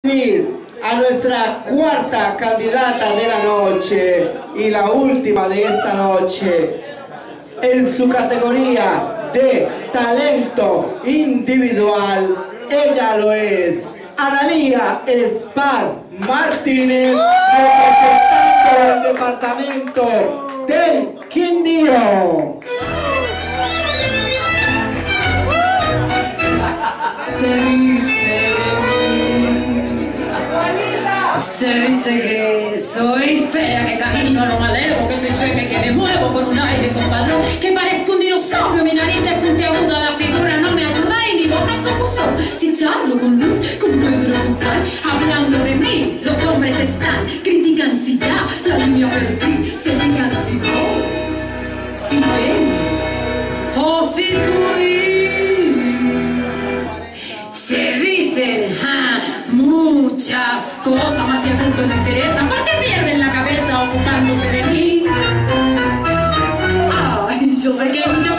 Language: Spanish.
A nuestra cuarta candidata de la noche y la última de esta noche en su categoría de talento individual. Ella lo es Analía Spar Martínez, representando el departamento del Quindío. Se dice que soy fea, que camino a lo malevo, que soy chueca y que me muevo con un aire compadrón, que parezco un dinosaurio, mi nariz de puntiaguda, la figura no me ayuda y mi boca es un buzón. Si charlo con luz, con Pedro, con Juan, hablando de mí, los hombres están, critican si ya la línea perdí, se digan si voy, si ven, o si fui. Se dicen muchas cosas, más si al punto no interesan, porque pierden la cabeza ocupándose de mí. Ay, yo sé que hay muchas